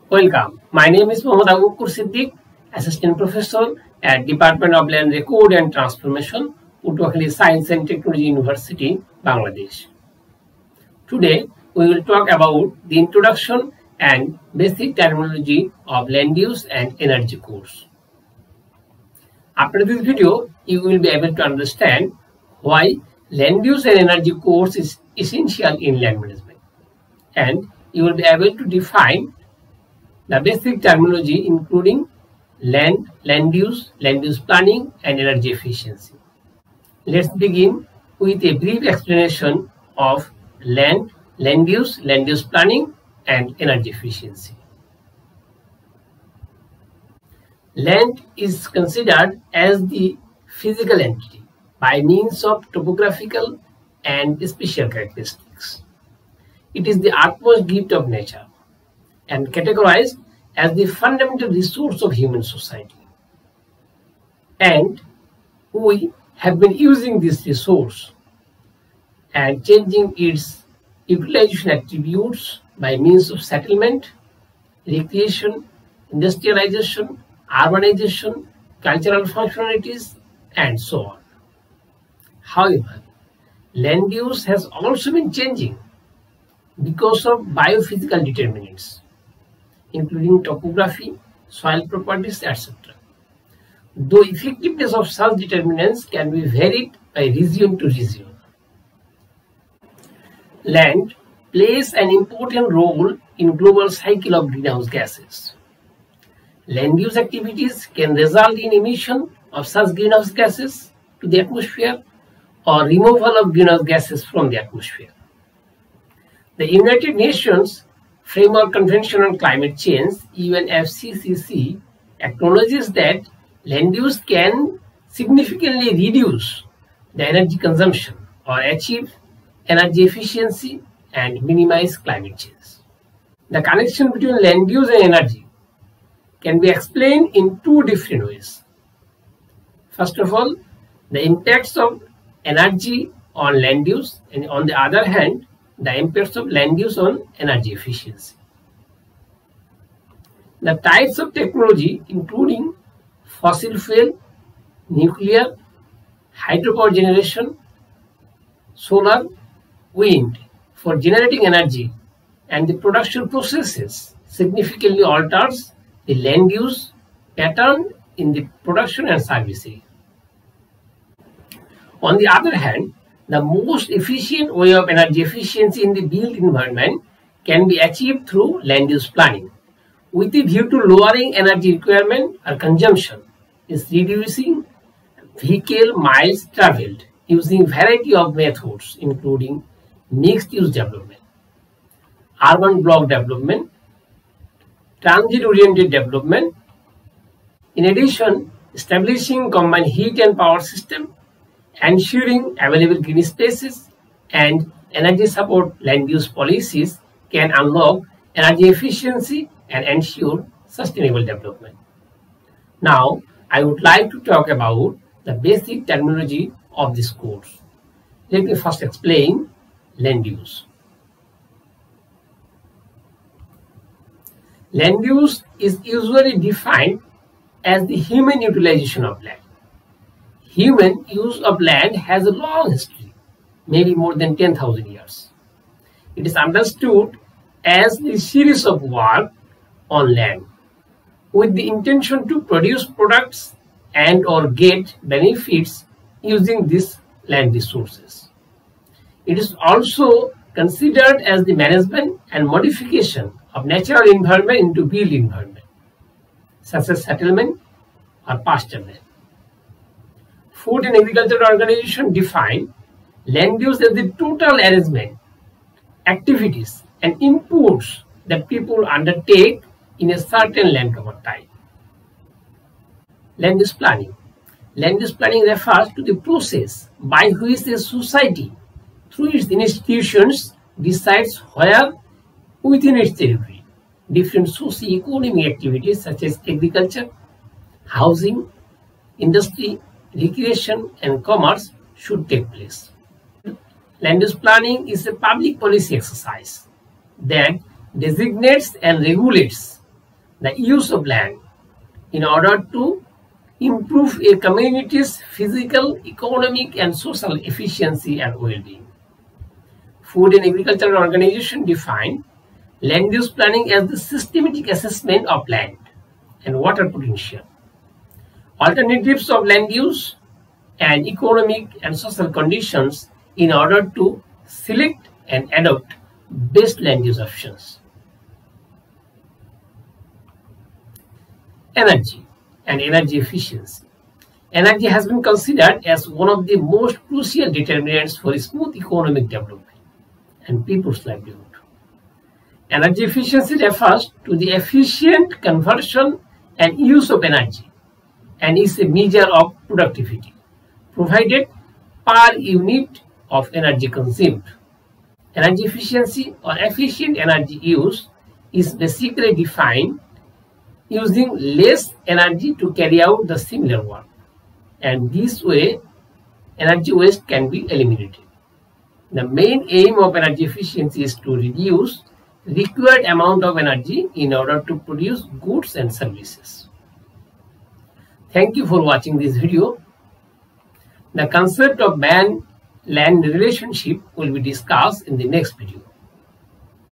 Welcome. My name is Mohammad Abu Siddiq, Assistant Professor at Department of Land Record and Transformation, Purtuakhali Science and Technology University, Bangladesh. Today, we will talk about the introduction and basic terminology of land use and energy codes. After this video, you will be able to understand why land use and energy codes is essential in land management, and you will be able to define the basic terminology including land use planning, and energy efficiency. Let's begin with a brief explanation of land use planning, and energy efficiency. Land is considered as the physical entity by means of topographical and spatial characteristics. It is the utmost gift of nature and categorized as the fundamental resource of human society. And we have been using this resource and changing its utilization attributes by means of settlement, recreation, industrialization, urbanization, cultural functionalities, and so on. However, land use has also been changing because of biophysical determinants, including topography, soil properties, etc. Though effectiveness of such determinants can be varied by region to region. Land plays an important role in global cycle of greenhouse gases. Land use activities can result in emission of such greenhouse gases to the atmosphere or removal of greenhouse gases from the atmosphere. The United Nations Framework Convention on Climate Change, UNFCCC, acknowledges that land use can significantly reduce the energy consumption or achieve energy efficiency and minimize climate change. The connection between land use and energy can be explained in two different ways. First of all, the impacts of energy on land use, and on the other hand, the impacts of land use on energy efficiency. The types of technology including fossil fuel, nuclear, hydropower generation, solar, wind for generating energy, and the production processes significantly alters the land use pattern in the production and service area. On the other hand, the most efficient way of energy efficiency in the built environment can be achieved through land use planning, with a view to lowering energy requirement or consumption, is reducing vehicle miles traveled using variety of methods including mixed use development, urban block development, transit oriented development. In addition, establishing combined heat and power system, ensuring available green spaces, and energy support land use policies can unlock energy efficiency and ensure sustainable development. Now, I would like to talk about the basic terminology of this course. Let me first explain land use. Land use is usually defined as the human utilization of land. Human use of land has a long history, maybe more than 10,000 years. It is understood as the series of work on land with the intention to produce products and or get benefits using these land resources. It is also considered as the management and modification of natural environment into built environment, such as settlement or pasture land. Food and Agriculture Organization define land use as the total arrangement, activities, and inputs that people undertake in a certain land over time. Land use planning. Land use planning refers to the process by which a society, through its institutions, decides where within its territory different socio-economic activities such as agriculture, housing, industry, recreation, and commerce should take place. Land use planning is a public policy exercise that designates and regulates the use of land in order to improve a community's physical, economic, and social efficiency and well-being. Food and Agricultural Organization define land use planning as the systematic assessment of land and water potential, alternatives of land use, and economic and social conditions in order to select and adopt best land use options. Energy and energy efficiency. Energy has been considered as one of the most crucial determinants for smooth economic development and people's livelihood. Energy efficiency refers to the efficient conversion and use of energy and is a measure of productivity provided per unit of energy consumed. Energy efficiency or efficient energy use is basically defined using less energy to carry out the similar work, and this way energy waste can be eliminated. The main aim of energy efficiency is to reduce required amount of energy in order to produce goods and services. Thank you for watching this video. The concept of man-land relationship will be discussed in the next video.